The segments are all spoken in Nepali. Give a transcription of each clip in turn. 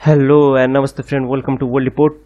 हेलो एन्ड नमस्ते friend, welcome to world report.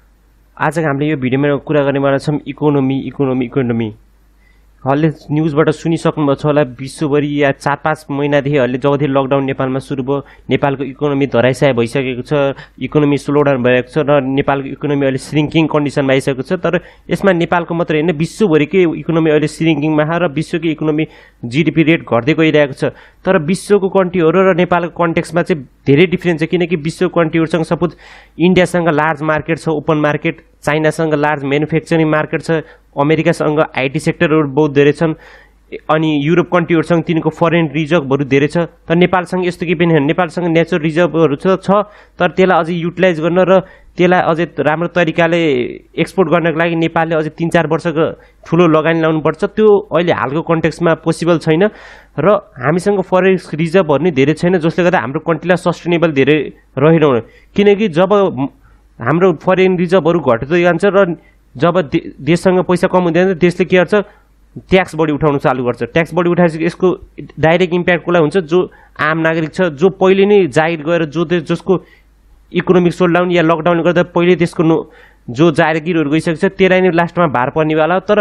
आज हामीले यो भिडियोमा कुरा गर्नेवाला छौँ इकोनोमी। हल्ले न्युजबाट सुनिसक्नुभएको छ होला, विश्वभरि या 4-5 महिनादेखि हल्ले जबदेखि लकडाउन नेपालमा सुरु भयो, नेपालको इकोनोमी धराइसय भइसकेको छ, इकोनोमी स्लो डाउन भएको छ र नेपालको इकोनोमी अहिले श्रिङ्किङ कन्डिसनमा आइसकेको छ। तर यसमा नेपालको मात्रै हैन, विश्वभरिकै इकोनोमी अहिले श्रिङ्किङमा र विश्वको इकोनोमी जीडीपी रेट घट्दै गइरहेको छ। तर विश्वको कन्ट्रीहरु र नेपालको कन्टेक्स्टमा चाहिँ धेरै डिफरेन्स छ, किनकि विश्वको कन्ट्रीहरुसँग सपोज इन्डियासँग लार्ज मार्केट छ, ओपन मार्केट, चाइनासँग लार्ज म्यानुफ्याक्चरिङ मार्केट छ, अमेरिकासँग आईटी सेक्टरहरु बहुत धेरै छन्, अनि युरोप कन्ट्रीहरुसँग तिनको फरेन रिजर्भहरु धेरै छ। तर नेपालसँग यस्तो के पनि छैन, नेपालसँग नेचरल रिजर्भहरु छ, तर त्यसलाई अझै युटिलाइज गर्न र त्यसलाई अझै राम्रो तरिकाले एक्सपोर्ट गर्नको लागि नेपालले अझै 3-4 वर्षको ठुलो लगानी लाउनु पर्छ। त्यो अहिले हालको कन्टेक्स्टमा पोसिबल छैन र हामीसँग फरेन रिजर्भहरु नि धेरै छैन, जसले गर्दा हाम्रो कन्ट्रीलाई सस्टेनेबल धेरै रहेन। किनकि जब हाम्रो फरेन रिजर्भहरु घट्दै जान्छ र जब देशसँग पैसा कम हुँदैन, देशले के गर्छ, ट्याक्स बढी उठाउन चालू गर्छ। ट्याक्स बढी उठाएपछि यसको डाइरेक्ट इम्प्याक्ट कसलाई हुन्छ, जो आम नागरिक छ, जो पहिले नै जागिर गएर जसको इकोनोमिक सोलडाउन या लकडाउनले गर्दा पहिले त्यसको जो जागिरहरु गइसकेको छ, त्यसलाई नै लास्टमा भार पर्नेवाला हो। तर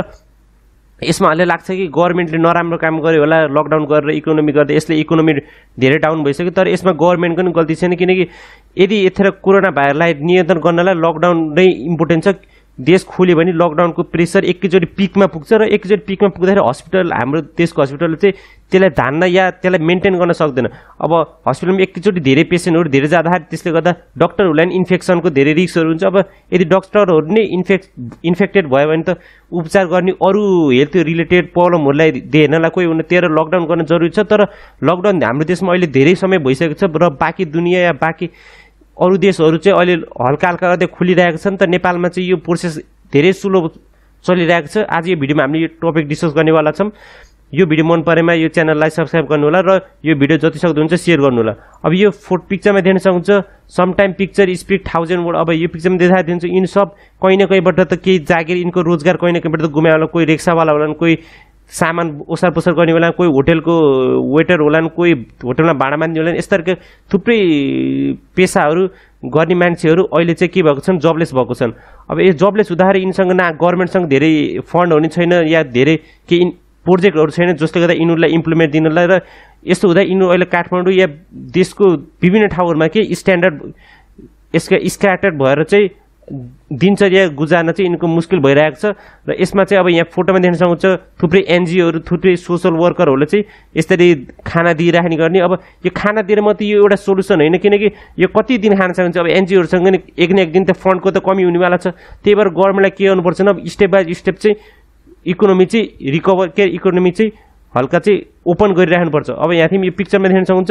यसमा अहिले लाग्छ कि गभर्नमेन्टले नराम्रो काम गर्यो होला, लकडाउन गरेर इकोनोमी गर्दा यसले इकोनोमी धेरै डाउन भइसक्यो। तर यसमा गभर्नमेन्टको पनि गल्ती छैन, किनकि यदि यतिखेर कोरोना भाइरसलाई नियन्त्रण गर्नलाई लकडाउन नै इम्पोर्टेन्ट छ। देश खोल्यो भने लकडाउनको प्रेसर एकैचोटि पिकमा पुग्छ र एकैचोटि पिकमा पुग्दाखेरि हस्पिटल, हाम्रो देशको हस्पिटलले चाहिँ त्यसलाई धान्न या त्यसलाई मेन्टेन गर्न सक्दैन। अब हस्पिटलमा एकैचोटि धेरै पेसेन्टहरु धेरै जाँदाखेरि त्यसले गर्दा डाक्टरहरुलाई इन्फेक्सनको धेरै रिस्कहरु हुन्छ। अब यदि डाक्टरहरु नै इन्फेक्टेड भयो भने त उपचार गर्ने अरु हेल्थ रिलेटेड प्रब्लमहरुलाई हेर्नलाई कोही हुन, त्यही लकडाउन गर्न जरुरी छ। तर लकडाउन हाम्रो देशमा अहिले धेरै समय भइसकेको छ र बाँकी दुनिया या बाँकी अरु देशहरु चाहिँ अहिले हल्का हल्का गर्दै खुलिरहेको छन्। त नेपालमा चाहिँ यो प्रोसेस धेरै स्लो चलिरहेको छ। आज यो भिडियोमा हामीले यो टपिक डिस्कस गर्नेवाला छौं। यो भिडियो मन परेमा यो च्यानललाई सब्स्क्राइब गर्नु होला र यो भिडियो जति सक्दो हुन्छ शेयर गर्नु होला। अब यो फोटो पिक्चरमा देख्न सक्नुहुन्छ, some time picture speak 1000 word. अब यो पिक्चरमा देखाइदिन्छ इन सब कहीं न कहीँबाट त केही जागिर, इनको रोजगार कहीं न कहीँबाट त गुमायो होला। कोही रिक्सावाला होलान्, कोही सामान ओसार पोसार गर्ने होला, कोही होटलको वेटर होलान्, कोही होटलमा भाडा मान्ने होलान्। यस्ता थुप्रै पेसाहरू गर्ने मान्छेहरू अहिले चाहिँ के भएको छन्, जबलेस भएको छन्। अब यो जबलेस हुँदाखेरि यिनीसँग न गभर्नमेन्टसँग धेरै फन्ड हुने छैन या धेरै केही प्रोजेक्टहरू छैन जसले गर्दा यिनीहरूलाई इम्प्लिमेन्ट दिनलाई। र यस्तो हुँदा यिनीहरू अहिले काठमाडौँ या देशको विभिन्न ठाउँहरूमा के स्ट्यान्डर्ड यसका स्क्याटर्ड भएर चाहिँ दिनचर्या गुजार्न चाहिँ यिनको मुस्किल भइरहेको छ। र यसमा चाहिँ अब यहाँ फोटोमा देख्न सक्नुहुन्छ थुप्रै एनजिओहरू, थुप्रै सोसल वर्करहरूले चाहिँ यसरी खाना दिइराख्ने गर्ने। अब यो खाना दिएर मात्रै यो एउटा सोलुसन होइन, किनकि यो कति दिन खान सक्छ। अब एनजिओहरूसँग नि एक न एक दिन त फन्डको त कमी हुनेवाला छ। त्यही भएर गभर्नमेन्टलाई के गर्नुपर्छ, अब स्टेप बाई स्टेप चाहिँ इकोनोमी चाहिँ रिकभर इकोनोमी चाहिँ हल्का चाहिँ ओपन गरिराख्नुपर्छ। अब यहाँ यो पिक्चरमा देख्न सक्नुहुन्छ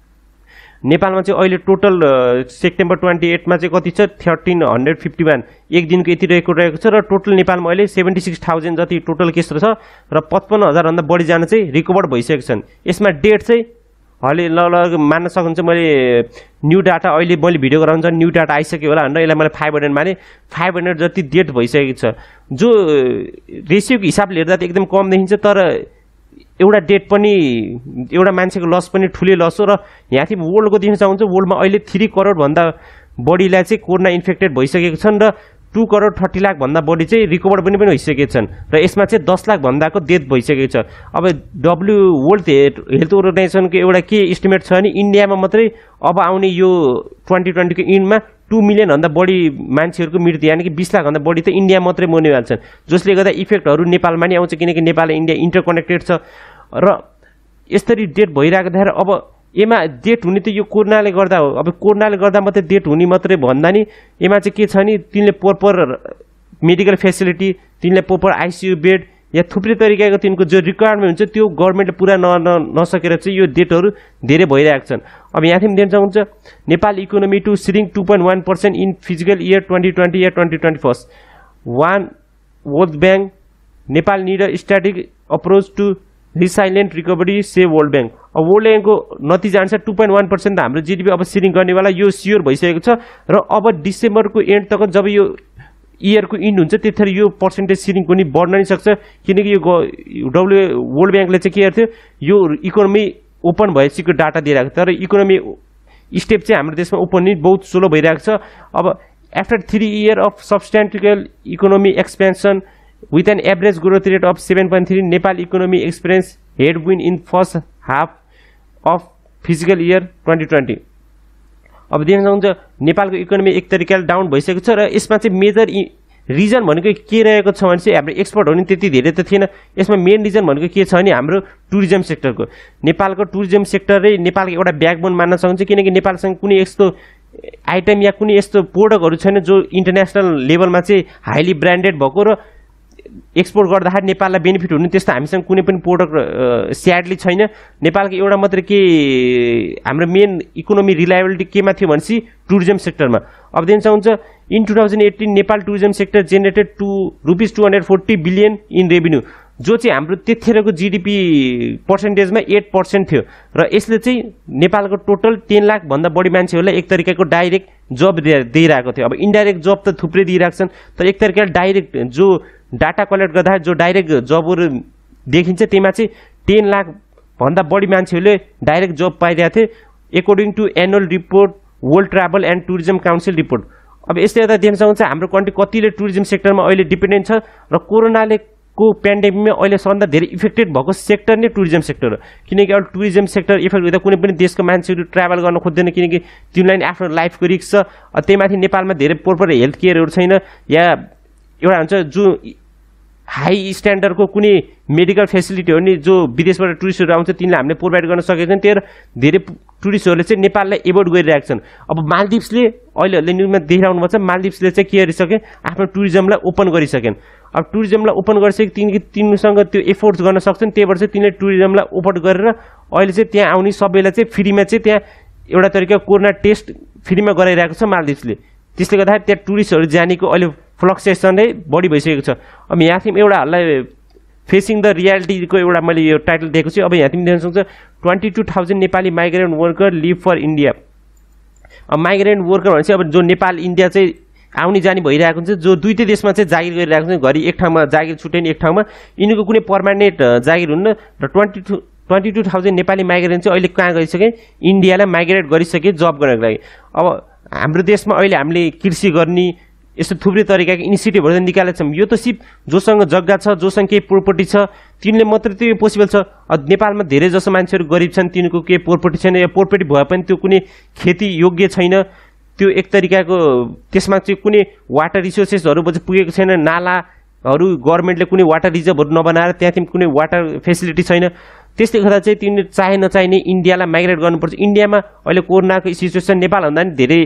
नेपालमा चाहिँ अहिले टोटल सेप्टेम्बर 28 मा चाहिँ कति छ, 1351 एक दिनको यति रेकर्ड रहेको छ। र टोटल नेपालमा अहिले 76,000 जति टोटल केस छ र 55,000 भन्दा बढी जना चाहिँ रिकभर भइसकेका छन्। यसमा डेट चाहिँ अहिले मान्न सक्नुहुन्छ, मैले न्यू डाटा अहिले मैले भिडियो गराउँछ न्यू डाटा आइसक्यो होला भनेर यसलाई मैले 500 माने। 500 जति डेट भइसकेको छ, जो रेसियोको हिसाबले हेर्दा त एकदम कम देखिन्छ। तर एउटा डेट पनि एउटा मान्छेको लस पनि ठुलै लस हो। र यहाँ वर्ल्डको देख्न चाहन्छ, वर्ल्डमा अहिले 3 करोड भन्दा बढीलाई चाहिँ कोरोना इन्फेक्टेड भइसकेको छन् र 2 करोड 30 लाख भन्दा बढी चाहिँ रिकभर पनि भइसकेका छन्। र यसमा चाहिँ 10 लाख भन्दाको डेथ भइसकेको छ। अब वर्ल्ड हेल्थ अर्गनाइजेसनको एउटा के एस्टिमेट छ भने इन्डियामा मात्रै अब आउने यो 2020 को इन्डमा 2 मिलियन भन्दा बढी मान्छेहरूको मृत्यु, यानि कि 20 लाख भन्दा बढी त इन्डिया मात्रै मर्नेवाला छन्। जसले गर्दा इफेक्टहरू नेपालमा नि आउँछ, किनकि नेपाल इन्डिया इन्टरकनेक्टेड छ। र यसरी डेट भइरहेको देखेर अब यसमा डेट हुने त यो कोरोनाले गर्दा हो। अब कोरोनाले गर्दा मात्रै डेट हुने मात्रै भन्दा नि यसमा चाहिँ के छ नि, तिनले प्रोपर मेडिकल फेसिलिटी, तिनले प्रोपर आइसियु बेड या थुप्रै तरिकाको तिनको जो रिक्वायरमेन्ट हुन्छ त्यो गभर्नमेन्टले पुरा नसकेर चाहिँ यो डेटहरू धेरै भइरहेको छन्। अब यहाँ पनि देख्न सक्नुहुन्छ Nepal economy to shrink 2.1% in physical year 2020 या 2021। World bank Nepal need a static approach to resilient recovery says world bank. अब वर्ल्ड ब्याङ्कको नतिजा अनुसार 2.1% त हाम्रो जिडिपी अब सिरिङ गर्नेवाला यो स्योर भइसकेको छ। र अब डिसेम्बरको एन्ड तक जब यो इयरको इन्ड हुन्छ त्यतिखेर यो पर्सेन्टेज सिरिङ पनि बढ्न नै सक्छ, किनकि यो वर्ल्ड ब्याङ्कले चाहिँ के गर्थ्यो, यो इकोनोमी ओपन भएपछि डाटा दिइरहेको, तर इकोनोमी स्टेप चाहिँ हाम्रो देशमा उठाउनु बहुत स्लो भइरहेको छ। अब after 3 years of substantial economy expansion with an average growth rate of 7.3, Nepal economy experienced headwind in first half of fiscal year 2020. अब देख्न सक्नुहुन्छ नेपालको इकोनोमी एक तरिकाले डाउन भइसकेको छ र यसमा चाहिँ मेजर रिजन भनेको के रहेको छ भने चाहिँ हाम्रो एक्सपोर्ट हुने त्यति धेरै त थिएन। यसमा मेन रिजन भनेको के छ भने हाम्रो टुरिज्म सेक्टरको, नेपालको टुरिज्म सेक्टरै नेपालको एउटा ब्याकबोन मान्न सकिन्छ, किनकि नेपालसँग कुनै यस्तो आइटम या कुनै यस्तो प्रोडक्टहरू छैन जो इन्टरनेसनल लेभलमा चाहिँ हाइली ब्रान्डेड भएको र एक्सपोर्ट गर्दाखेरि नेपाललाई बेनिफिट हुने त्यस्तो हामीसँग कुनै पनि प्रोडक्ट स्याडली छैन। नेपालको एउटा मात्र के हाम्रो मेन इकोनोमी रिलायबिलिटी केमा थियो भनेपछि टुरिज्म सेक्टरमा। अब देख्न सक्नुहुन्छ in 2018 Nepal tourism sector generated ₹240 billion in revenue, जो चाहिँ हाम्रो त्यतिखेरको जीडीपी पर्सेन्टेजमा 8% थियो र यसले चाहिँ नेपालको टोटल 10 लाख भन्दा बढी मान्छेहरूलाई एक तरिकाको डाइरेक्ट जब दिइरहेको थियो। अब इन्डाइरेक्ट जब त थुप्रै दिइरहेको छन्, तर एक तरिकाले डाइरेक्ट जो डाटा कलेक्ट गर्दा जो डाइरेक्ट जबहरू देखिन्छ त्यहीमा चाहिँ 10 लाख भन्दा बढी मान्छेहरूले डाइरेक्ट जब पाइरहेको थिए according to annual report world travel and tourism council report. अब यसले गर्दा देख्न सक्नुहुन्छ हाम्रो कन्ट्री कतिले टुरिज्म सेक्टरमा अहिले डिपेन्डेन्ट छ र कोरोनाले को पेन्डेमिकमा अहिले सबभन्दा धेरै इफेक्टेड भएको सेक्टर नै टुरिज्म सेक्टर हो, किनकि अब टुरिज्म सेक्टर इफेक्ट हुँदा कुनै पनि देशको मान्छेहरू ट्राभल गर्न खोज्दैन, किनकि तिनीलाई आफ्नो लाइफको रिस्क छ। त्यही माथि नेपालमा धेरै प्रोपर हेल्थ केयरहरू छैन या एउटा हुन्छ जो हाई स्ट्यान्डर्डको कुनै मेडिकल फेसिलिटी हो नि जो विदेशबाट टुरिस्टहरू आउँछ तिनीलाई हामीले प्रोभाइड गर्न सकेको छैन। त्यही धेरै टुरिस्टहरूले चाहिँ नेपाललाई एभोइड गरिरहेका छन्। अब मालदिप्सले अहिले न्युजमा देखिरहनु भएको छ, मालदिप्सले चाहिँ के गरिसके आफ्नो टुरिज्मलाई ओपन गरिसकेन्। अब टुरिज्मलाई ओपन गरिसके तिनीसँग त्यो एफोर्ट्स गर्न सक्छन्, त्यही भएर चाहिँ तिनीले टुरिज्मलाई ओपन गरेर अहिले चाहिँ त्यहाँ आउने सबैलाई चाहिँ फ्रीमा चाहिँ त्यहाँ एउटा तरिका कोरोना टेस्ट फ्रीमा गराइरहेको छ मालदिप्सले। त्यसले गर्दाखेरि त्यहाँ टुरिस्टहरू जानेको अहिले फ्लक्चुएसन नै बढी भइसकेको छ। अब यहाँ तिमी एउटाहरूलाई फेसिङ द रियालिटीको एउटा मैले यो टाइटल दिएको छु। अब यहाँ तिमी देख्न सक्छ 22,000 Nepali migrant worker live for India. अब माइग्रेन्ट वर्कर भनेपछि अब जो नेपाल इन्डिया चाहिँ आउने जाने भइरहेको हुन्छ, जो दुईटै देशमा चाहिँ जागिर गरिरहेको छ, घरि एक ठाउँमा जागिर छुट्याइन एक ठाउँमा, यिनीको कुनै पर्मानेन्ट जागिर हुन्न र 22,000 नेपाली माइग्रेन्ट चाहिँ अहिले कहाँ गइसके इन्डियालाई माइग्रेट गरिसके जब गर्नको लागि। अब हाम्रो देशमा अहिले हामीले कृषि गर्ने यस्तो थुप्रै तरिकाको इनिसिएटिभहरू निकालेका छौँ। यो त सिर्फ जोसँग जग्गा छ जोसँग केही प्रोपर्टी छ तिनले मात्रै त्यो पोसिबल छ। नेपालमा धेरै जसो मान्छेहरू गरिब छन्, तिनीको केही प्रोपर्टी छैन या प्रोपर्टी भए पनि त्यो कुनै खेती योग्य छैन, त्यो एक तरिकाको त्यसमा चाहिँ कुनै वाटर रिसोर्सेसहरू पुगेको छैन, नालाहरू गभर्मेन्टले कुनै वाटर रिजर्भहरू नबनाएर त्यहाँ तिमी कुनै वाटर फेसिलिटी छैन। त्यसले गर्दा चाहिँ तिमीले चाहे नचाहिने इन्डियालाई माइग्रेट गर्नुपर्छ। इन्डियामा अहिले कोरोनाको सिचुएसन नेपालभन्दा नि धेरै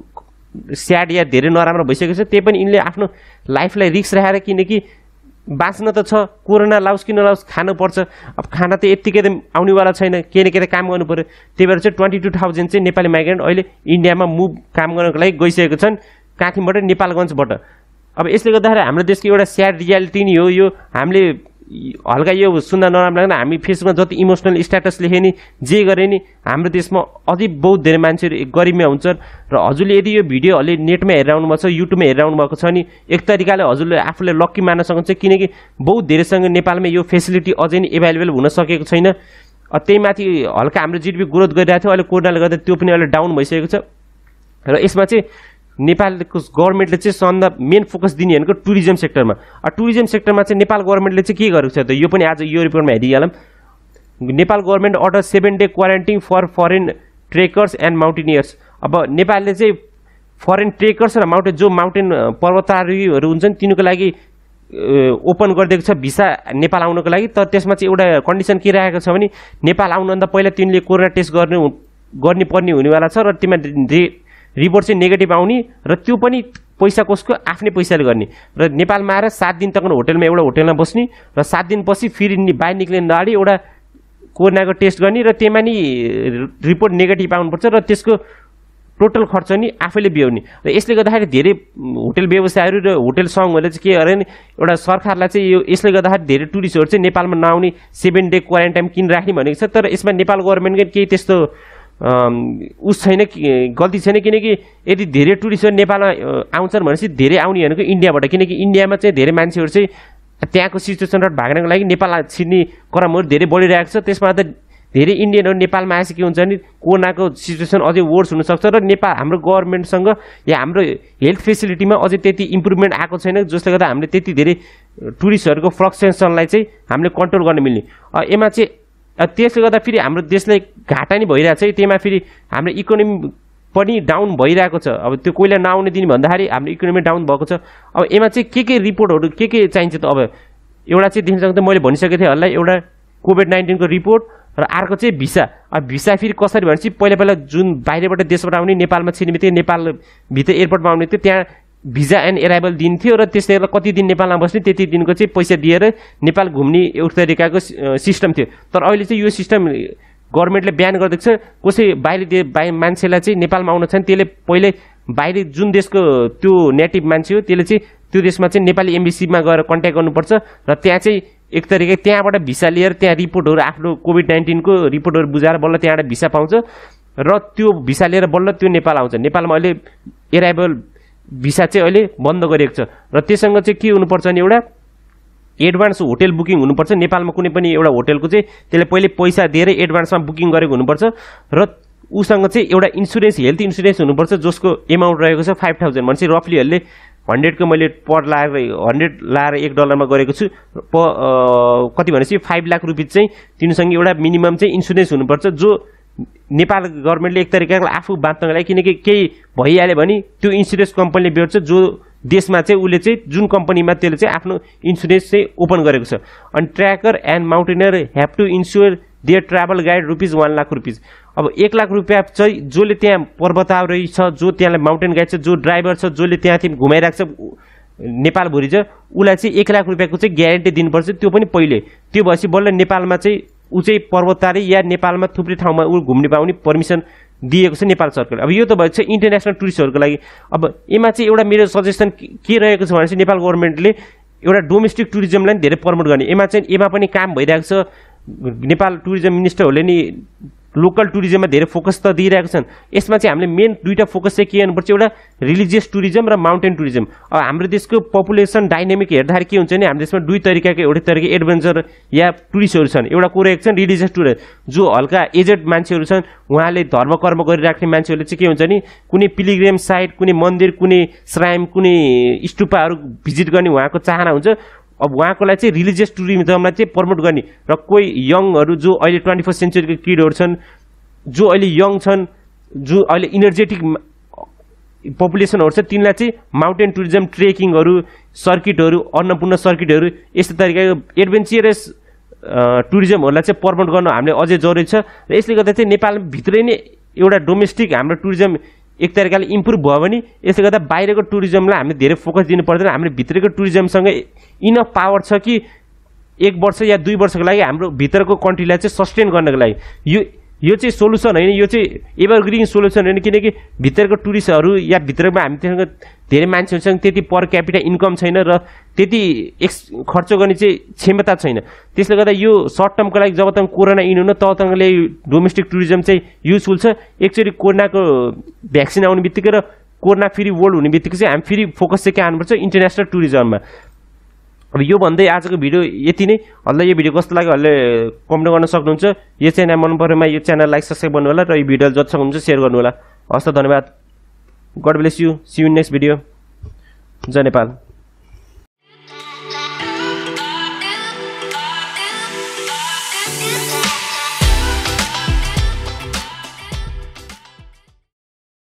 स्याड या धेरै नराम्रो भइसकेको छ, त्यही पनि यिनले आफ्नो लाइफलाई रिस्क राखेर, किनकि बाँच्न त छ, कोरोना लाओस् कि नलाओस् खानुपर्छ। अब खाना त यत्तिकै त आउनेवाला छैन, केही न केही काम गर्नु पऱ्यो। त्यही भएर चाहिँ 22,000 चाहिँ नेपाली माइग्रेन्ट अहिले इन्डियामा मुभ काम गर्नको लागि गइसकेको छन्, काठीबाट नेपालगञ्जबाट। अब यसले गर्दाखेरि हाम्रो देशको एउटा स्याड रियालिटी नै हो यो। हामीले हल्का यो सुन्दा नराम्रो लाग्दैन, हामी फेसबुकमा जति इमोसनल स्ट्याटस लेखे नि जे गरे नि हाम्रो देशमा अझै बहुत धेरै मान्छेहरू गरिबमा हुन्छन्। र हजुरले यदि यो भिडियो अलि नेटमा हेरेर आउनुभएको छ, युट्युबमा हेरेर आउनुभएको छ नि एक तरिकाले हजुरले आफूले लक्की मान्न सक्नुहुन्छ, किनकि बहुत धेरैसँग नेपालमा यो फेसिलिटी अझै नै एभाइलेबल हुन सकेको छैन। त्यही माथि हल्का हाम्रो जिडिपी ग्रोथ गरिरहेको थियो, अहिले कोरोनाले गर्दा त्यो पनि अहिले डाउन भइसकेको छ। र यसमा चाहिँ नेपालको गभर्मेन्टले चाहिँ सबभन्दा मेन फोकस दिने भनेको टुरिज्म सेक्टरमा। टुरिज्म सेक्टरमा चाहिँ नेपाल गभर्मेन्टले चाहिँ के गरेको छ त यो पनि आज यो रिपोर्टमा हेरिहालौँ। Nepal government order 7 day quarantine for foreign trekkers and mountaineers. अब नेपालले चाहिँ फरेन ट्रेकर्स र जो माउन्टेन पर्वतारोहीहरू हुन्छन् तिनीको लागि ओपन गरिदिएको छ भिसा नेपाल आउनको लागि। तर त्यसमा चाहिँ एउटा कन्डिसन के राखेको छ भने नेपाल आउनुभन्दा पहिला तिनले कोरोना टेस्ट गर्ने पर्ने हुनेवाला छ र त्यसमा रिपोर्ट चाहिँ नेगेटिभ आउने र त्यो पनि पैसा कसको आफ्नै पैसाले गर्ने। र नेपालमा आएर 7 दिन तक होटलमा एउटा होटलमा बस्ने र 7 दिन पछि फेरि बाहिर निक्लिनु अगाडि एउटा कोरोनाको टेस्ट गर्ने र त्यसमा नि रिपोर्ट नेगेटिभ आउनुपर्छ र त्यसको टोटल खर्च नि आफैले बिहोर्ने। र यसले गर्दाखेरि धेरै होटल व्यवसायहरू र होटल सङ्घहरूले चाहिँ के गरे नि एउटा सरकारलाई चाहिँ यो यसले गर्दाखेरि धेरै टुरिस्टहरू चाहिँ नेपालमा नआउने 7 डे क्वारेन्टाइन किन राख्ने भनेको छ। तर यसमा नेपाल गभर्मेन्टको केही त्यस्तो उस छैन, गल्ती छैन, किनकि यदि धेरै टुरिस्टहरू नेपालमा आउँछन् भनेपछि धेरै आउने भनेको इन्डियाबाट, किनकि इन्डियामा चाहिँ धेरै मान्छेहरू चाहिँ त्यहाँको सिचुएसनबाट भाग्नको लागि नेपाल छिर्ने क्रमहरू धेरै बढिरहेको छ। त्यसमा त धेरै इन्डियनहरु नेपालमा आएपछि के हुन्छ नि कोरोनाको सिचुएसन अझै वर्स हुन सक्छ र नेपाल हाम्रो गभर्नमेन्टसँग या हाम्रो हेल्थ फेसिलिटीमा अझै त्यति इम्प्रुभमेन्ट आएको छैन जसले गर्दा हामीले त्यति धेरै टुरिस्टहरुको फ्लक्चुएसनलाई चाहिँ हामीले कन्ट्रोल गर्न मिल्ने एमा चाहिँ त्यसले गर्दा फेरि हाम्रो देशलाई घाटा नि भइरहेछ है त्यसमा फेरि हाम्रो इकोनोमी पनि डाउन भइरहेको छ अब त्यो कोइला नआउने दिन भन्दाखेरि हाम्रो इकोनोमी डाउन भएको छ अब एमा चाहिँ के रिपोर्टहरु के चाहिन्छ त अब एउटा चाहिँ देखिन सक्दा मैले भनिसकेको थिएँ हल्ला एउटा कोभिड-19 को रिपोर्ट र अर्को चाहिँ भिसा अब भिसा फेरि कसरी भनेपछि पहिला जुन बाहिरबाट देशबाट आउने नेपालमा छिर्नेबित्तिकै नेपाल भित्र एयरपोर्टमा आउने थियो त्यहाँ भिजा एन्ड एराइभल दिन्थ्यो र त्यसैले कति दिन नेपालमा बस्ने त्यति दिनको चाहिँ पैसा दिएर नेपाल घुम्ने एउटा तरिकाको सिस्टम थियो तर अहिले चाहिँ यो सिस्टम गभर्नमेन्टले ब्यान गरिदिएको छ कसै बाहिर मान्छेलाई चाहिँ नेपालमा आउन छैन त्यसले पहिले बाहिर जुन देशको त्यो नेटिभ मान्छे हो त्यसले चाहिँ त्यो देशमा चाहिँ नेपाली एम्बेसीमा गएर कन्ट्याक्ट गर्नुपर्छ र त्यहाँ चाहिँ एक तरिका त्यहाँबाट भिसा लिएर त्यहाँ रिपोर्टहरु आफ्नो कोभिड-19 को रिपोर्टहरु बुझाएर बल्ल त्यहाँबाट भिसा पाउँछ र त्यो भिसा लिएर बल्ल त्यो नेपाल आउँछ नेपालमा अहिले एराइभल भिसा चाहिँ अहिले बन्द गरिएको छ र त्यससँग चाहिँ के हुनुपर्छ नि एउटा एडभान्स होटल बुकिङ हुनुपर्छ नेपालमा कुनै पनि एउटा होटलको चाहिँ त्यसले पहिले पैसा दिएर एडभान्समा बुकिङ गरेको हुनुपर्छ र उसँग चाहिँ एउटा इन्स्योरेन्स हेल्थ इन्स्योरेन्स हुनुपर्छ जसको एमाउन्ट रहेको छ 5000 भनेपछि रफलीहरूले 100 को मैले पर लाएर 100 लाएर $1 गरेको छु कति भनेपछि 5 लाख रुपैयाँ चाहिँ तिनीसँग एउटा मिनिमम चाहिँ इन्स्योरेन्स हुनुपर्छ जो नेपाल गभर्नमेन्टले एक तरिकाले आफू बाँच्नको लागि किनकि केही भइहाल्यो भने त्यो इन्स्योरेन्स कम्पनीले बेच्छ जो देशमा चाहिँ उले चाहिँ जुन कम्पनीमा त्यसले चाहिँ आफ्नो इन्स्योरेन्स चाहिँ ओपन गरेको छ अनि tracker and mountaineer have to ensure their travel guide ₹1 lakh अब 1 लाख रुपैयाँ चाहिँ जसले त्यहाँ पर्वतारोही छ जो त्यहाँलाई माउन्टेन गाइड छ जो ड्राइभर छ जसले त्यहाँ घुमाइराख्छ नेपालभरि चाहिँ उसलाई चाहिँ 1 लाख रुपैयाँको चाहिँ ग्यारेन्टी दिनुपर्छ त्यो पनि पहिले त्यो भएपछि बल्ल नेपालमा चाहिँ ऊ चाहिँ पर्वतारोही या नेपालमा थुप्रै ठाउँमा ऊ घुम्ने पाउने पर्मिसन दिएको छ नेपाल सरकारले अब यो त भएको छ इन्टरनेसनल टुरिस्टहरुको लागि अब एमा चाहिँ एउटा मेरो सजेसन के रहेको छ भने चाहिँ नेपाल गभर्नमेन्टले एउटा डोमेस्टिक टुरिज्मलाई धेरै प्रमोट गर्ने एमा पनि काम भइरहेको छ नेपाल टुरिज्म मिनिस्टरहरूले नि लोकल टुरिज्ममा धेरै फोकस त दिइरहेको छन् यसमा चाहिँ हामीले मेन दुईटा फोकस चाहिँ के गर्नुपर्छ एउटा रिलिजियस टुरिज्म र माउन्टेन टुरिज्म अब हाम्रो देशको पपुलेसन डाइनामिक हेर्दाखेरि के हुन्छ नि हाम्रो देशमा दुई तरिकाको एउटा तरिका एडभेन्चर या टुरिस्टहरु छन् एउटा कुरा एक छन् रिलिजियस टुरिस्ट जो हल्का एजेड मान्छेहरु छन् उहाँले धर्म कर्म गरिराख्ने मान्छेहरुले चाहिँ के हुन्छ नि कुनै पिलिग्रिम साइट कुनै मन्दिर कुनै श्राइन कुनै स्तूपहरु भिजिट गर्ने उहाँको चाहना हुन्छ अब उहाँको लागि चाहिँ रिलिजियस टुरिज्मलाई चाहिँ प्रमोट गर्ने र कोही यङहरु जो अहिले 21st सेन्चुरीको किडहरु छन् जो अहिले यङ छन् जो अहिले इनर्जेटिक पपुलेसनहरु छ तिनलाई चाहिँ माउन्टेन टुरिज्म ट्रेकिङहरु सर्किटहरु अन्नपूर्ण सर्किटहरु यस्तो तरिकाको एडभेन्चरस टुरिज्महरुलाई चाहिँ प्रमोट गर्न हामीले अझै जरुरी छ र यसले गर्दा चाहिँ नेपाल भित्रै नै एउटा डोमेस्टिक हाम्रो टुरिज्म एक तरिकाले इम्प्रुभ भयो भने यसले गर्दा बाहिरको टुरिज्मलाई हामीले धेरै फोकस दिनु पर्दैन हामीले भित्रको टुरिज्मसँग इनफ पावर छ कि 1 वर्ष या 2 वर्षको लागि हाम्रो भित्रको कन्ट्रीलाई चाहिँ सस्टेन गर्नको लागि यो चाहिँ सोलुसन हैन यो चाहिँ एभरग्रीन सोलुसन हैन किनकि भित्रको टुरिस्टहरु या भित्रमा हामीसँग धेरै मान्छेहरुसँग त्यति पर क्यापिटा इन्कम छैन र त्यति खर्च गर्ने चाहिँ क्षमता छैन त्यसले गर्दा यो सर्ट टर्मको लागि जब तक कोरोना इन हुन तबतकले डोमेस्टिक टुरिज्म चाहिँ युजफुल छ एकचोटी कोरोनाको भ्याक्सिन आउने बित्तिकै र कोरोना फ्री वर्ल्ड हुने बित्तिकै चाहिँ हामी फेरि फोकस चाहिँ के हान्नुपर्छ इन्टरनेसनल टुरिज्ममा अब यो भन्दै आजको भिडियो यति नै हल्ला यो भिडियो कस्तो लाग्यो हल्ले कमेन्ट गर्न सक्नुहुन्छ यो च्यानल मन परेमा यो च्यानल लाइक सब्स्क्राइब गर्नु होला र यो भिडियो जति सक्नुहुन्छ शेयर गर्नु होला हस् त धन्यवाद God bless you see you in next video जय नेपाल।